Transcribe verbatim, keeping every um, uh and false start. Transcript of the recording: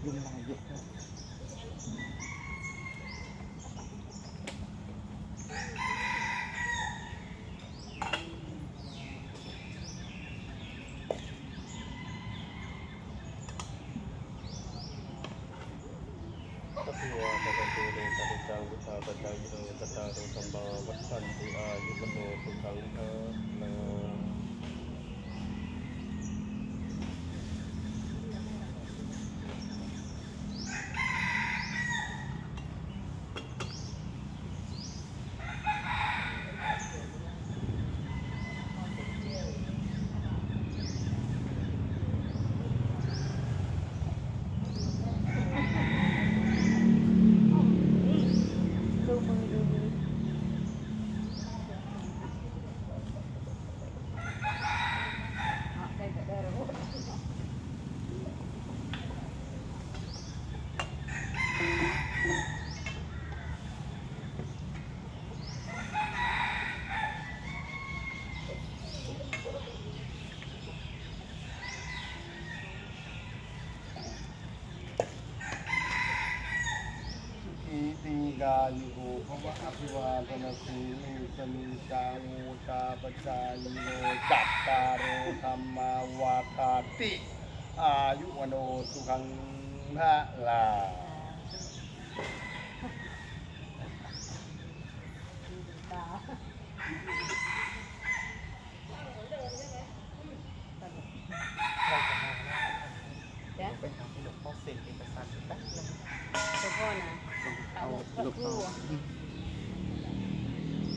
ยุงลายเยอะก็คือว่าพระพุทธเจ้าได้ตรัสจังวิชาปัจจัยโยตตาโรธรรมวัฏสันติอายุมโนสุขังเถนะตีกายุโกภวะอภิวาทนาสีลิสมิจาวูชาปจายโนจัตตารโอธรรมาวาทาติอายุวโนสุขังพระลาตา